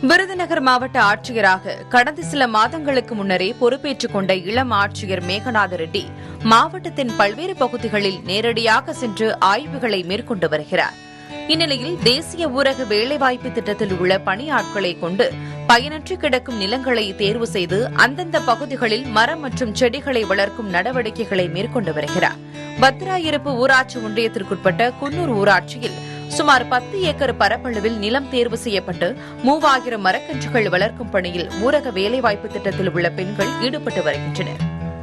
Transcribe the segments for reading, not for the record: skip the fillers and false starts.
விருதுநகர் மாவட்ட ஆட்சியராக கடந்த சில மாதங்களுக்கு முன்னரே பொறுப்பேற்றுக் கொண்ட இளம் ஆட்சியர் மேகநாத ரெட்டி மாவட்டத்தின் பல்வேறு பகுதிகளில் நேரடியாக சென்று ஆய்வுகளை மேற்கொண்டு வருகிறார். இந்நிலையில் தேசிய ஊரக வேலைவாய்ப்பு திட்டத்தில் உள்ள பணியாட்களை கொண்டு பயனற்று கிடக்கும் நிலங்களை தேர்வு செய்து அந்தந்த பகுதிகளில் மரம் மற்றும் செடிகளை வளர்க்கும் நடவடிக்கைகளை மேற்கொண்டு வருகிறார். பத்திராயிருப்பு ஊராட்சி ஒன்றியத்திற்குட்பட்ட குன்னூர் ஊராட்சியில் சுமார் 10 ஏக்கர் பரப்பளவில் நிலம் தேர்வு செய்யப்பட்டு 3000 மரக்கன்றுகள் வளர்க்கும் பணியில் ஊரக வேலைவாய்ப்பு திட்டத்தில் உள்ள பெண்கள் ஈடுபட்டு வருகின்றனர்.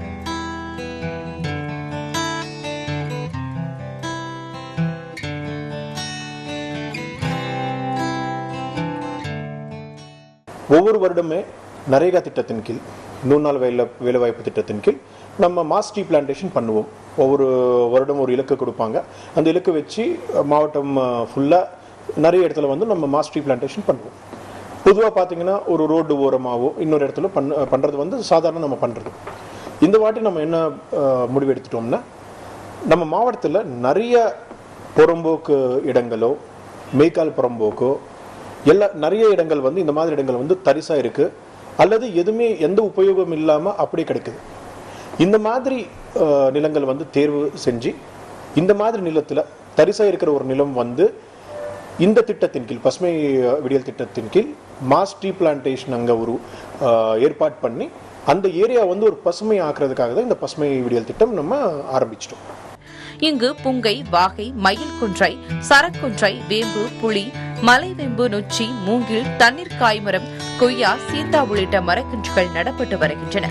ஒவ்வொரு வருடமே நரேகா திட்டத்தின் கீழ் 100 நாள் வேலைவாய்ப்பு திட்டத்தின் கீழ் நம்ம மாஸ் ட்ரீ பிளான்டேஷன் பண்ணுவோம். ஒவ்வொரு வருடம் ஒரு இலக்கு கொடுப்பாங்க. அந்த இலக்கு வச்சு மாவட்டம் ஃபுல்லாக நிறைய இடத்துல வந்து நம்ம மாஸ் ட்ரீ பிளான்டேஷன் பண்ணுவோம். பொதுவாக பார்த்தீங்கன்னா ஒரு ரோடு ஓரமாகவோ இன்னொரு இடத்துல பண்ணுறது வந்து சாதாரண நம்ம பண்ணுறது. இந்த வாட்டி நம்ம என்ன முடிவு எடுத்துட்டோம்னா, நம்ம மாவட்டத்தில் நிறைய புறம்போக்கு இடங்களோ மேய்க்கால் புறம்போக்கோ நிறைய இடங்கள் வந்து இந்த மாதிரி இடங்கள் வந்து தரிசாக இருக்குது, அல்லது எதுவுமே எந்த உபயோகம் இல்லாமல் அப்படியே கிடைக்குது. இந்த மாதிரி நிலங்கள் வந்து தேர்வு செஞ்சு இந்த மாதிரி நிலத்தில் தரிசாக இருக்கிற ஒரு நிலம் வந்து இந்த திட்டத்தின் கீழ் பசுமை விடியல் திட்டத்தின் கீழ் மாஸ் ட்ரீ பிளான்டேஷன் அங்கே ஒரு ஏற்பாடு பண்ணி அந்த ஏரியா வந்து ஒரு பசுமை ஆக்குறதுக்காக தான் இந்த பசுமை விடியல் திட்டம் நம்ம ஆரம்பிச்சிட்டோம். இங்கு புங்கை, வாகை, மயில் கொன்றை, சரக்கொன்றை, வேம்பு, புளி, மலைவேம்பு, நொச்சி, மூங்கில், தண்ணீர் காய்மரம், கொய்யா, சீத்தா உள்ளிட்ட மரக்கன்றுகள் நடப்பட்டு வருகின்றன.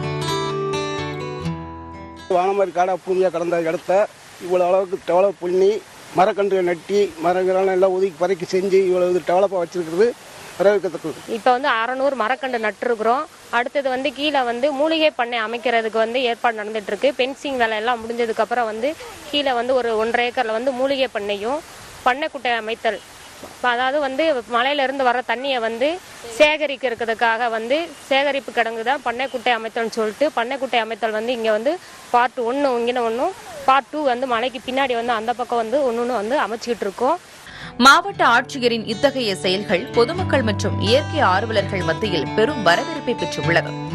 வானமரி காடா பூமியாக கடந்த இடத்த இவ்வளவு அளவுக்கு டெவலப் பண்ணி மரக்கன்றுகள் நட்டி மரங்கள் எல்லாம் ஒதுக்கி பறக்கி செஞ்சு இவ்வளவு டெவலப்பாக வச்சிருக்கிறது வரவேற்கத்தக்கது. இப்போ வந்து 600 மரக்கன்று நட்டுருக்குறோம். அடுத்தது வந்து கீழே வந்து மூலிகை பண்ணை அமைக்கிறதுக்கு வந்து ஏற்பாடு நடந்துட்டு இருக்கு. பென்சிங் வேலை எல்லாம் முடிஞ்சதுக்கு அப்புறம் வந்து கீழே வந்து ஒரு 1.5 ஏக்கர்ல வந்து மூலிகை பண்ணையும் பண்ணைக்குட்டை அமைத்தல், அதாவது வந்து மலையிலிருந்து வர தண்ணியை வந்து சேகரிக்கிறதுக்காக வந்து சேகரிப்பு கிடங்கு தான் பண்ணைக்குட்டை அமைத்தல்னு சொல்லிட்டு பண்ணைக்குட்டை அமைத்தல் வந்து இங்கே வந்து பார்ட் 1 இங்கே ஒன்றும் பார்ட் 2 வந்து மலைக்கு பின்னாடி வந்து அந்த பக்கம் வந்து ஒன்று வந்து அமைச்சிக்கிட்டு இருக்கோம். மாவட்ட ஆட்சியரின் இத்தகைய செயல்கள் பொதுமக்கள் மற்றும் இயற்கை ஆர்வலர்கள் மத்தியில் பெரும் வரவேற்பை பெற்றுள்ளது.